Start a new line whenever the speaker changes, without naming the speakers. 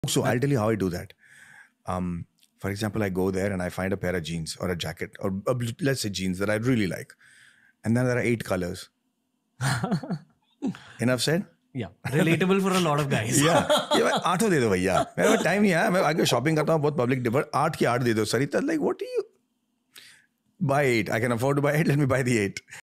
So I'll tell you how I do that. For example, I go there and I find a pair of jeans or a jacket or let's say jeans that I really like. And then there are 8 colors. Enough said?
Yeah, relatable for a lot of guys.
Yeah. ये 8 दे दो भैया. मेरे पास time नहीं है. मैं आगे shopping करता हूँ बहुत public but 8 की 8 दे दो. Sarita, like what do you buy 8? I can afford to buy 8. Let me buy the 8.